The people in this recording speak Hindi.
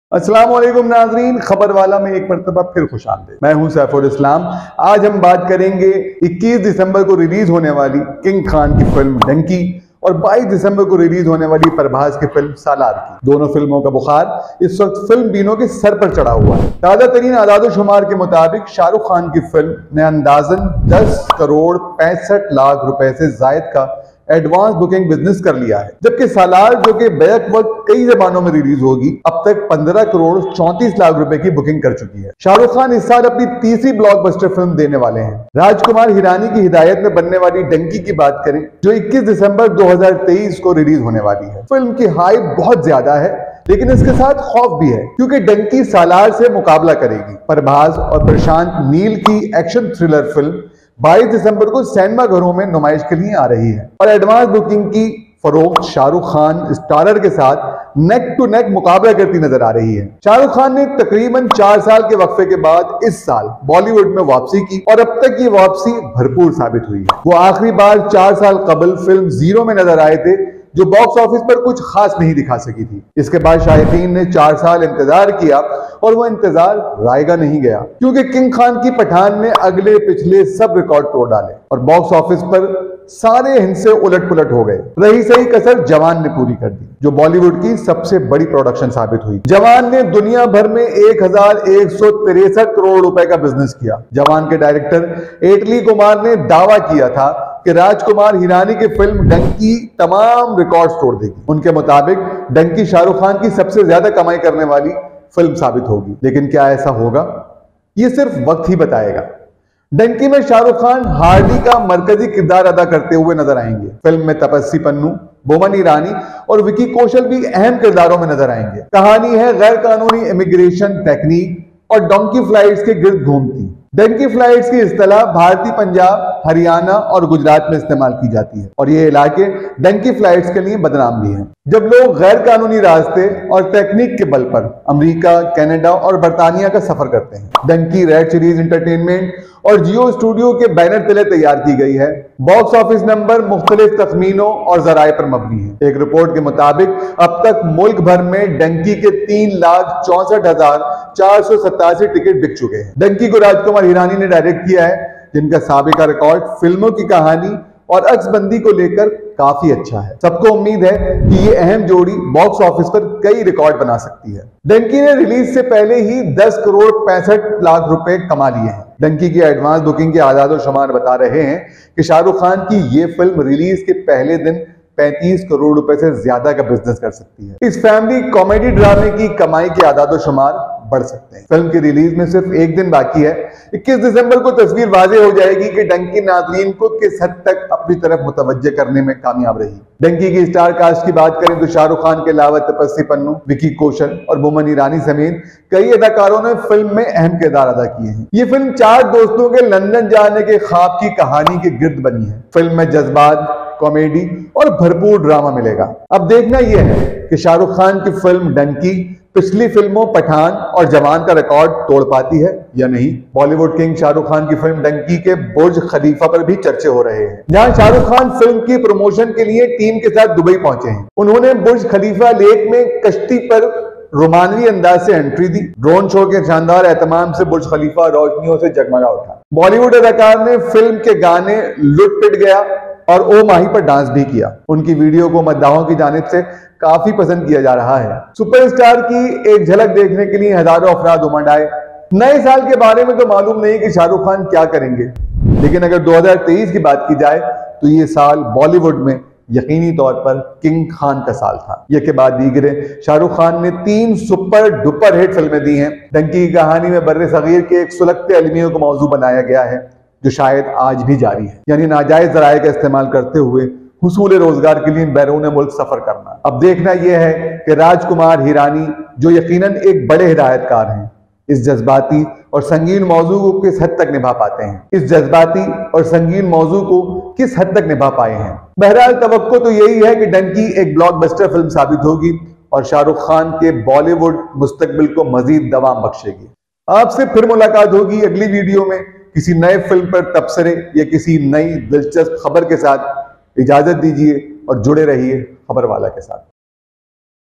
अस्सलाम वालेकुम नाजरीन, खबर वाला में एक मरतबा फिर खुशामदीद। मैं हूं सैफुल इस्लाम। आज हम बात करेंगे 21 दिसंबर को रिलीज होने वाली किंग खान की फिल्म डंकी और 22 दिसंबर को रिलीज होने वाली प्रभास की फिल्म सालार की। दोनों फिल्मों का बुखार इस वक्त फिल्म बीनों के सर पर चढ़ा हुआ है। ताजा तरीन आदादोशुमार के मुताबिक शाहरुख खान की फिल्म ने अंदाजन 10 करोड़ 65 लाख रुपए से जायद का एडवांस बुकिंग बिजनेस कर लिया है, जबकि सालार जो कि बैक वक्त कई जबानों में रिलीज होगी अब तक 15 करोड़ 34 लाख रुपए की बुकिंग कर चुकी है। शाहरुख खान इस साल अपनी तीसरी ब्लॉकबस्टर फिल्म देने वाले हैं। राजकुमार हिरानी की हिदायत में बनने वाली डंकी की बात करें जो 21 दिसंबर 2023 को रिलीज होने वाली है। फिल्म की हाइप बहुत ज्यादा है, लेकिन इसके साथ खौफ भी है क्योंकि डंकी सालार से मुकाबला करेगी। प्रभास और प्रशांत नील की एक्शन थ्रिलर फिल्म 22 दिसंबर को सिनेमा घरों में नुमाइश के लिए आ रही है और एडवांस बुकिंग की फरोख्त शाहरुख खान स्टारर के साथ नेक टू नेक मुकाबला करती नजर आ रही है। शाहरुख खान ने तकरीबन 4 साल के वक्फे के बाद इस साल बॉलीवुड में वापसी की और अब तक ये वापसी भरपूर साबित हुई है। वो आखिरी बार 4 साल कबल फिल्म जीरो में नजर आए थे जो बॉक्स ऑफिस पर कुछ खास नहीं दिखा सकी थी। इसके बाद शायकीन ने 4 साल इंतजार किया और वो इंतजार रायगा नहीं गया क्योंकि किंग खान की पठान ने अगले पिछले सब रिकॉर्ड तोड़ डाले और बॉक्स ऑफिस पर सारे हिस्से उलट पुलट हो गए। रही सही कसर जवान ने पूरी कर दी जो बॉलीवुड की सबसे बड़ी प्रोडक्शन साबित हुई। जवान ने दुनिया भर में 1163 करोड़ रुपए का बिजनेस किया। जवान के डायरेक्टर एटली कुमार ने दावा किया था कि राजकुमार हिरानी की फिल्म डंकी तमाम रिकॉर्ड्स तोड़ देगी। उनके मुताबिक डंकी शाहरुख खान की सबसे ज्यादा कमाई करने वाली फिल्म साबित होगी, लेकिन क्या ऐसा होगा ये सिर्फ वक्त ही बताएगा। डंकी में शाहरुख खान हार्डी का मरकजी किरदार अदा करते हुए नजर आएंगे। फिल्म में तपस्वी पन्नू, बोमन ईरानी और विकी कौशल भी अहम किरदारों में नजर आएंगे। कहानी है गैर कानूनी इमिग्रेशन टेक्निक और डोंकी फ्लाइट्स के गिर्द घूमती। डंकी फ्लाइट्स की इस्तेलाह भारतीय पंजाब, हरियाणा और गुजरात में इस्तेमाल की जाती है और ये इलाके डंकी फ्लाइट्स के लिए बदनाम भी हैं। जब लोग गैर कानूनी रास्ते और टेक्निक के बल पर अमेरिका, कनाडा और बर्तानिया का सफर करते हैं। डंकी रेड चिलीज एंटरटेनमेंट और जियो स्टूडियो के बैनर तले तैयार की गई है। बॉक्स ऑफिस नंबर मुख्तलिफ तखमीनों और जराए पर मबनी है। एक रिपोर्ट के मुताबिक अब तक मुल्क भर में डंकी के 3,64,487 टिकट बिक चुके हैं। डंकी को राजकुमार हिरानी ने डायरेक्ट किया है, जिनका साबिका रिकॉर्ड फिल्मों की कहानी और अक्सबंदी को लेकर काफी अच्छा है। सबको उम्मीद है कि ये अहम जोड़ी बॉक्स ऑफिस पर कई रिकॉर्ड बना सकती है। डंकी ने रिलीज से पहले ही 10 करोड़ 65 लाख रुपए कमा लिए हैं। डंकी की एडवांस बुकिंग के आदादोशुमार बता रहे हैं कि शाहरुख खान की ये फिल्म रिलीज के पहले दिन 35 करोड़ रुपए से ज्यादा का बिजनेस कर सकती है। इस फैमिली कॉमेडी ड्रामे की कमाई के आदादोशुमार बढ़ सकते हैं। फिल्म की रिलीज में सिर्फ एक दिन बाकी है। 21 दिसंबर को तस्वीर वाज़ेह हो जाएगी कि डंकी नाज़रीन को किस हद तक अपनी तरफ मुतवज्जे करने में कामयाब रही। डंकी की स्टार कास्ट की बात करें तो शाहरुख खान के अलावा तपस्वी पन्नू, विकी कौशल और बोमन ईरानी समेत कई अदाकारों ने फिल्म में अहम किरदार अदा किए हैं। ये फिल्म 4 दोस्तों के लंदन जाने के ख्वाब की कहानी के गिर्द बनी है। फिल्म में जज्बात, कॉमेडी और भरपूर ड्रामा मिलेगा। अब देखना यह है कि शाहरुख खान की फिल्म डंकी पिछली फिल्मों पठान और जवान का रिकॉर्ड तोड़ पाती है या नहीं। बॉलीवुड किंग शाहरुख खान की फिल्म डंकी के बुर्ज खलीफा पर भी चर्चे हो रहे हैं, जहां शाहरुख खान फिल्म की प्रमोशन के लिए टीम के साथ दुबई पहुंचे हैं। उन्होंने बुर्ज खलीफा लेक में कश्ती पर रोमानवी अंदाज से एंट्री दी। ड्रोन शो के शानदार एहतमाम से बुर्ज खलीफा रोशनियों से जगमगा उठा। बॉलीवुड अदाकार ने फिल्म के गाने लुट पिट गया और ओ माही पर डांस भी किया। उनकी वीडियो को मद्दाहों की जानिब से काफी पसंद किया जा रहा है। सुपरस्टार की एक झलक देखने के लिए हजारों अफराद उमड़ आए। नए साल के बारे में तो मालूम नहीं कि शाहरुख खान क्या करेंगे, लेकिन अगर 2023 की बात की जाए तो ये साल बॉलीवुड में यकीनी तौर पर किंग खान का साल था। ये के बाद दीगरे शाहरुख खान ने 3 सुपर डुपर हिट फिल्में दी हैं। डंकी की कहानी में बर्रे सगीर के एक सुलगते अलमियों को मौजू बनाया गया है जो शायद आज भी जारी है, यानी नाजायज जराये का इस्तेमाल करते हुए हुसूल रोजगार के लिए बैरून मुल्क सफर करना। अब देखना यह है कि राजकुमार हिरानी जो यकीनन एक बड़े हिदायतकार हैं, इस जज्बाती और संगीन मौजू को किस हद तक निभा पाते हैं। इस जज्बाती और संगीन मौजू को किस हद तक निभा पाए हैं। बहरहाल तवक्को तो यही है कि डंकी एक ब्लॉकबस्टर फिल्म साबित होगी और शाहरुख खान के बॉलीवुड मुस्तकबिल को मजीद दवाम बख्शेगी। आपसे फिर मुलाकात होगी अगली वीडियो में किसी नए फिल्म पर तबसरे या किसी नई दिलचस्प खबर के साथ। इजाजत दीजिए और जुड़े रहिए खबर वाला के साथ।